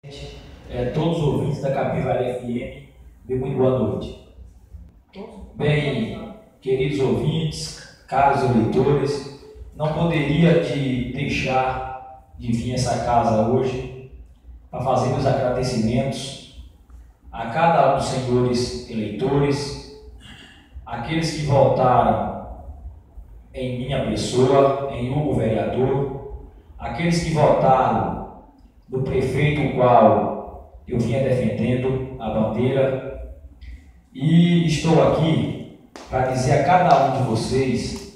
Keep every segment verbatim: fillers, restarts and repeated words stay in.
É, todos os ouvintes da Capivara F M, bem, muito boa noite. Bem, queridos ouvintes, caros eleitores, não poderia de deixar de vir a essa casa hoje para fazer meus agradecimentos a cada um dos senhores eleitores, aqueles que votaram em minha pessoa, em Hugo vereador, aqueles que votaram do prefeito o qual eu vinha defendendo a bandeira, e estou aqui para dizer a cada um de vocês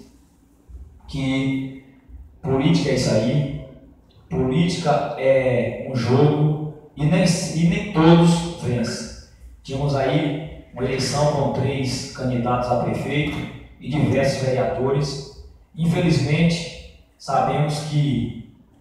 que política é isso aí, política é um jogo e nem, e nem todos vencem. Tínhamos aí uma eleição com três candidatos a prefeito e diversos vereadores. Infelizmente, sabemos que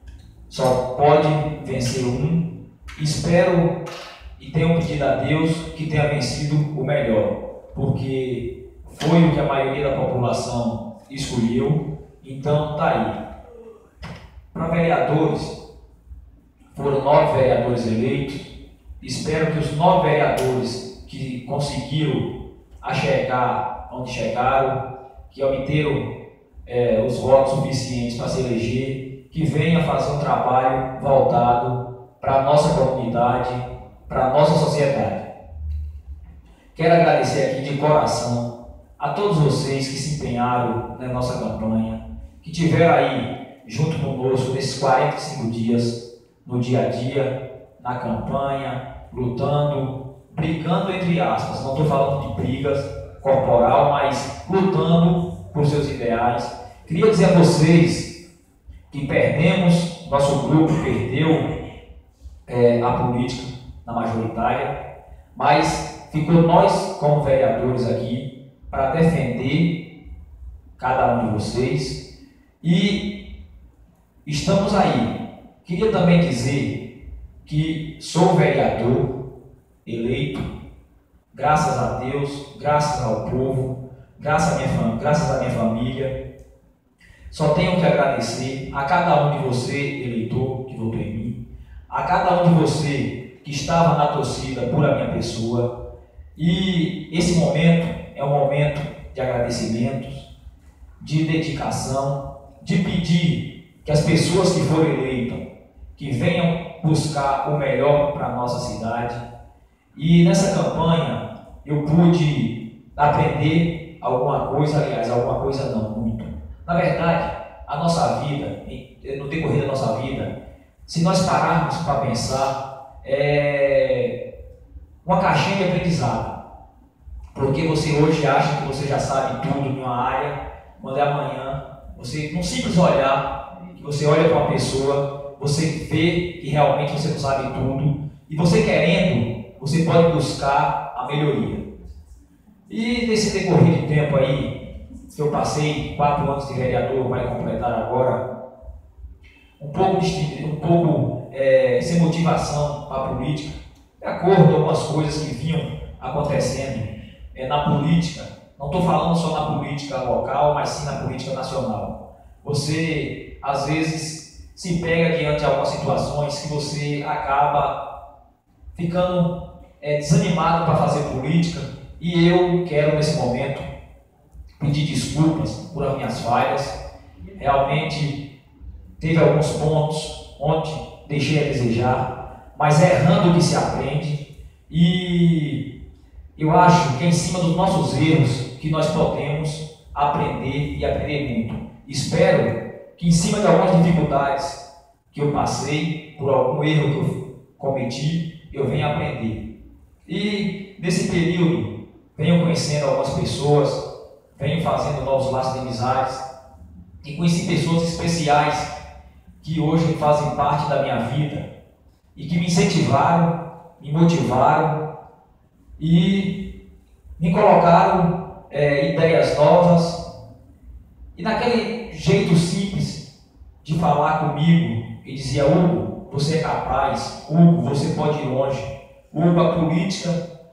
só pode vencer um. Espero e tenho pedido a Deus que tenha vencido o melhor, porque foi o que a maioria da população escolheu. Então tá aí. Para vereadores, foram nove vereadores eleitos. Espero que os nove vereadores que conseguiram a chegar onde chegaram, que obteram é, os votos suficientes para se eleger, que venha fazer um trabalho voltado para a nossa comunidade, para a nossa sociedade. Quero agradecer aqui de coração a todos vocês que se empenharam na nossa campanha, que tiveram aí junto conosco nesses quarenta e cinco dias, no dia a dia, na campanha, lutando, brigando entre aspas, não estou falando de brigas corporal, mas lutando por seus ideais. Queria dizer a vocês que perdemos, nosso grupo perdeu é, a política na majoritária, mas ficou nós como vereadores aqui para defender cada um de vocês e estamos aí. Queria também dizer que sou vereador eleito, graças a Deus, graças ao povo, graças à minha, graças à minha família. Só tenho que agradecer a cada um de você, eleitor, que votou em mim, a cada um de você que estava na torcida por a minha pessoa. E esse momento é um momento de agradecimentos, de dedicação, de pedir que as pessoas que forem eleitas, que venham buscar o melhor para a nossa cidade. E nessa campanha eu pude aprender alguma coisa, aliás, alguma coisa não, muito. Na verdade, a nossa vida, no decorrer da nossa vida, se nós pararmos para pensar, é uma caixinha de aprendizado. Porque você hoje acha que você já sabe tudo em uma área, quando é amanhã, você, num simples olhar, que você olha para uma pessoa, você vê que realmente você não sabe tudo, e você querendo, você pode buscar a melhoria. E nesse decorrer de tempo aí, que eu passei quatro anos de vereador, vai completar agora, um pouco, de, um pouco é, sem motivação para a política, de acordo com algumas coisas que vinham acontecendo é, na política. Não estou falando só na política local, mas sim na política nacional. Você, às vezes, se pega diante de algumas situações que você acaba ficando é, desanimado para fazer política, e eu quero, nesse momento, pedir desculpas por as minhas falhas. Realmente teve alguns pontos onde deixei a desejar, mas é errando que se aprende, e eu acho que é em cima dos nossos erros que nós podemos aprender e aprender muito. Espero que em cima de algumas dificuldades que eu passei, por algum erro que eu cometi, eu venha aprender. E nesse período venho conhecendo algumas pessoas, venho fazendo novos laços de amizades e conheci pessoas especiais que hoje fazem parte da minha vida e que me incentivaram, me motivaram e me colocaram é, ideias novas. E naquele jeito simples de falar comigo, e dizia: Hugo, você é capaz, Hugo, você pode ir longe, Hugo, a política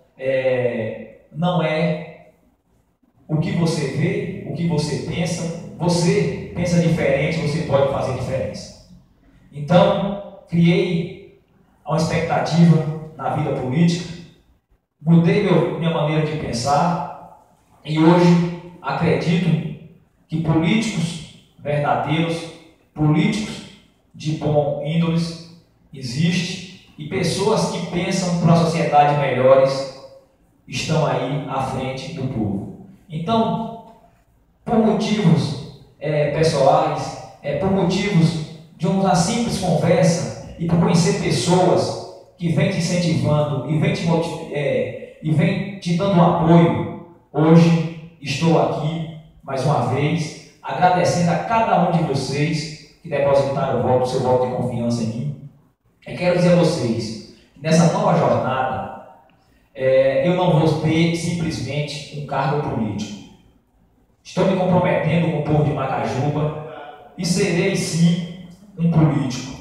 é, não é o que você vê, o que você pensa, você pensa diferente, você pode fazer diferença. Então, criei a uma expectativa na vida política, mudei meu, minha maneira de pensar e hoje acredito que políticos verdadeiros, políticos de bom índoles existem e pessoas que pensam para uma sociedade melhores estão aí à frente do povo. Então, por motivos é, pessoais, é, por motivos de uma simples conversa e por conhecer pessoas que vêm te incentivando e vêm te, é, e vem te dando um apoio, hoje estou aqui mais uma vez agradecendo a cada um de vocês que depositaram o voto, seu voto de confiança em mim. E quero dizer a vocês, nessa nova jornada, é, eu não vou ter simplesmente um cargo político. Estou me comprometendo com o povo de Macajuba e serei sim um político,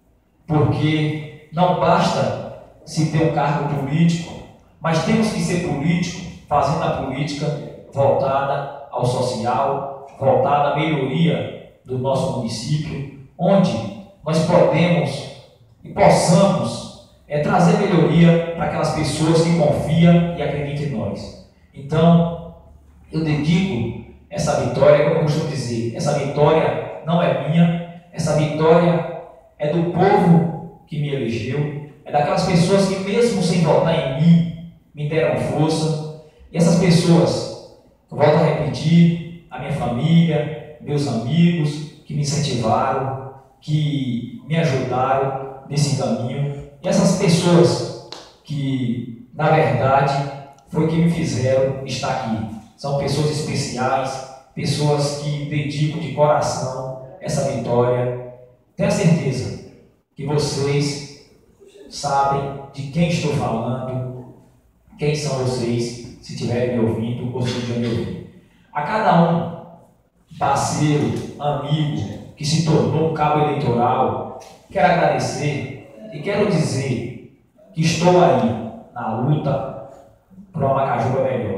porque não basta se ter um cargo político, mas temos que ser político fazendo a política voltada ao social, voltada à melhoria do nosso município, onde nós podemos e possamos é, trazer melhoria para aquelas pessoas que confiam e acreditam em nós. Então, eu dedico essa vitória, como eu costumo dizer, essa vitória não é minha, essa vitória é do povo que me elegeu, é daquelas pessoas que mesmo sem votar em mim, me deram força, e essas pessoas, eu volto a repetir, a minha família, meus amigos, que me incentivaram, que me ajudaram nesse caminho, e essas pessoas que, na verdade, foi que me fizeram estar aqui. São pessoas especiais, pessoas que dedicam de coração essa vitória. Tenho a certeza que vocês sabem de quem estou falando, quem são vocês, se estiverem me ouvindo ou se estiverem me ouvindo. A cada um, parceiro, amigo, que se tornou um cabo eleitoral, quero agradecer e quero dizer que estou aí na luta para uma Macajuba melhor.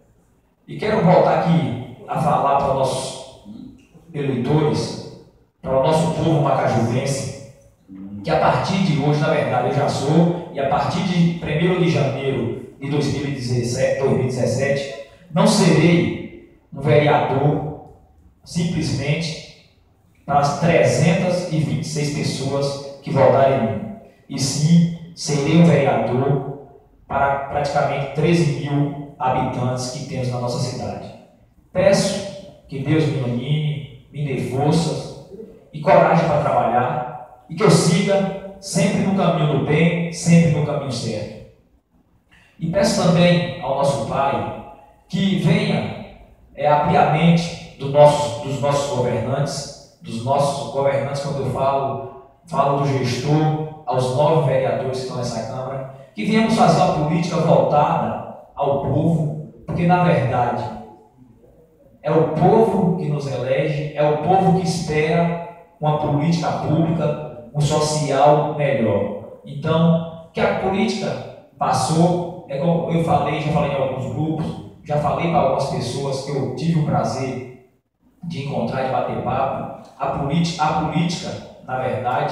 E quero voltar aqui a falar para os nossos eleitores, para o nosso povo macajubense, que a partir de hoje, na verdade, eu já sou, e a partir de primeiro de janeiro de dois mil e dezessete, não serei um vereador simplesmente para as trezentas e vinte e seis pessoas que votarem em mim, e sim serei um vereador para praticamente treze mil habitantes que temos na nossa cidade. Peço que Deus me ilumine, me dê forças e coragem para trabalhar e que eu siga sempre no caminho do bem, sempre no caminho certo. E peço também ao nosso Pai que venha é, abrir a mente do nosso, dos nossos governantes, dos nossos governantes, quando eu falo, falo do gestor, aos nove vereadores que estão nessa Câmara, que venhamos fazer uma política voltada ao povo, porque na verdade é o povo que nos elege, é o povo que espera uma política pública, um social melhor. Então, que a política passou, é como eu falei, já falei em alguns grupos, já falei para algumas pessoas que eu tive o prazer de encontrar e bater papo, a política, a política, na verdade,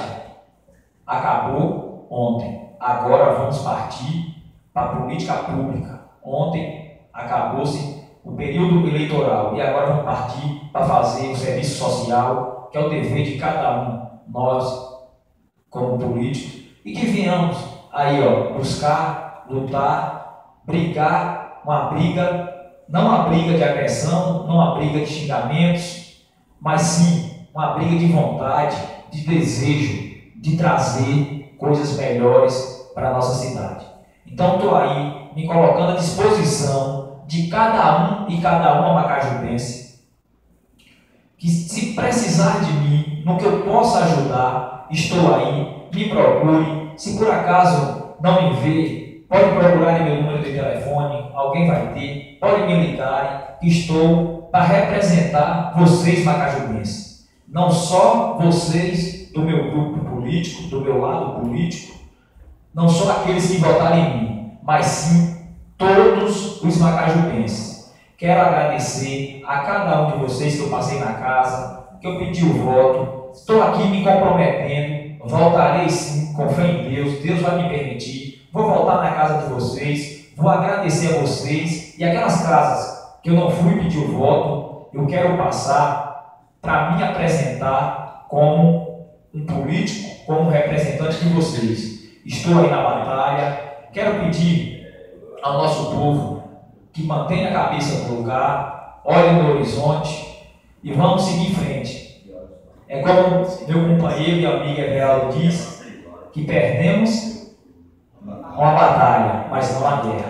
acabou ontem. Agora vamos partir para a política pública. Ontem acabou-se o período eleitoral e agora vamos partir para fazer o serviço social, que é o dever de cada um, nós, como políticos, e que venhamos aí, ó, buscar, lutar, brigar, uma briga, não uma briga de agressão, não uma briga de xingamentos, mas sim uma briga de vontade, de desejo, de trazer coisas melhores para a nossa cidade. Então estou aí me colocando à disposição de cada um e cada uma macajubense, que se precisar de mim, no que eu possa ajudar, estou aí, me procure. Se por acaso não me vê, pode procurar meu número de telefone, alguém vai ter, pode me ligar, estou para representar vocês macajubenses, não só vocês do meu grupo político, do meu lado político, não só aqueles que votaram em mim, mas sim todos os macajubenses. Quero agradecer a cada um de vocês que eu passei na casa, que eu pedi o voto, estou aqui me comprometendo, Voltarei sim, com fé em Deus, Deus vai me permitir. Vou voltar na casa de vocês, vou agradecer a vocês. E aquelas casas que eu não fui pedir o voto, eu quero passar para me apresentar como um político, como representante de vocês. Estou aí na batalha, quero pedir ao nosso povo que mantenha a cabeça no lugar, olhe no horizonte e vamos seguir em frente. É como meu companheiro e amigo Everaldo diz, que perdemos uma batalha, mas não a guerra.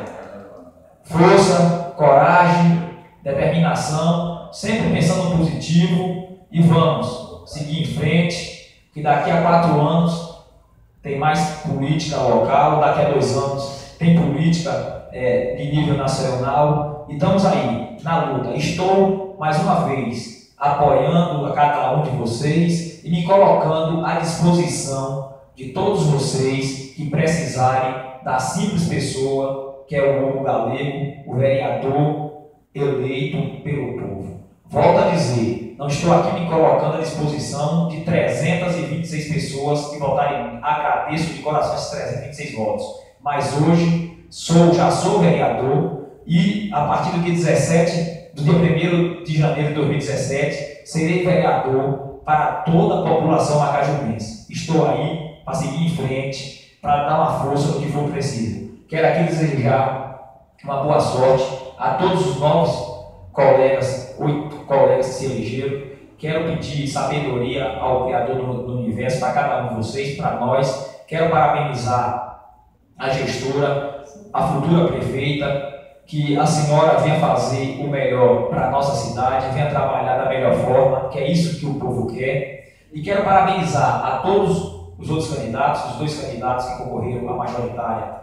Força, coragem, determinação, sempre pensando no positivo e vamos seguir em frente, que daqui a quatro anos tem mais política local, daqui a dois anos tem política é, de nível nacional e estamos aí na luta. Estou mais uma vez apoiando a cada um de vocês e me colocando à disposição de todos vocês que precisarem da simples pessoa que é o Hugo Galego, o vereador eleito pelo povo. Volto a dizer, não estou aqui me colocando à disposição de trezentas e vinte e seis pessoas que votarem. Agradeço de coração esses trezentos e vinte e seis votos, mas hoje sou, já sou vereador e a partir do dia dezessete do dia primeiro de janeiro de dois mil e dezessete, serei vereador para toda a população macajubense. Estou aí para seguir em frente, para dar uma força no que for preciso. Quero aqui desejar uma boa sorte a todos os novos colegas, oito colegas que se elegeram. Quero pedir sabedoria ao Criador do, do Universo para cada um de vocês, para nós. Quero parabenizar a gestora, a futura prefeita, que a senhora venha fazer o melhor para a nossa cidade, venha trabalhar da melhor forma, que é isso que o povo quer. E quero parabenizar a todos os outros candidatos, os dois candidatos que concorreram à majoritária,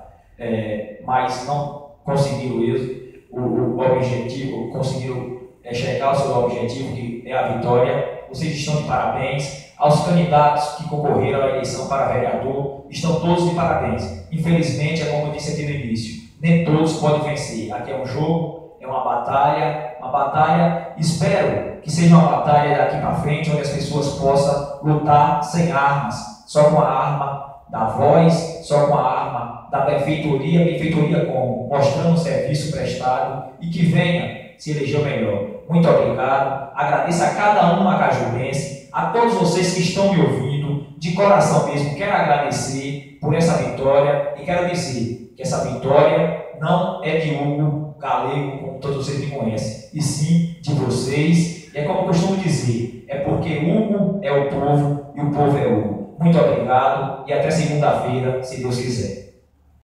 é, mas não conseguiram êxito, o, o objetivo, conseguiram é, chegar ao seu objetivo, que é a vitória. Vocês estão de parabéns. Aos candidatos que concorreram à eleição para vereador, estão todos de parabéns. Infelizmente, é como eu disse aqui no início, nem todos podem vencer. Aqui é um jogo, é uma batalha, uma batalha, espero que seja uma batalha daqui para frente, onde as pessoas possam lutar sem armas, só com a arma da voz, só com a arma da benfeitoria, benfeitoria como? Mostrando o serviço prestado e que venha se eleger o melhor. Muito obrigado, agradeço a cada um macajubense, a todos vocês que estão me ouvindo, de coração mesmo, quero agradecer por essa vitória e quero dizer que essa vitória não é de Hugo Galego, como todos vocês me conhecem, e sim de vocês. E é como eu costumo dizer, é porque Hugo é o povo e o povo é Hugo. Muito obrigado e até segunda-feira, se Deus quiser.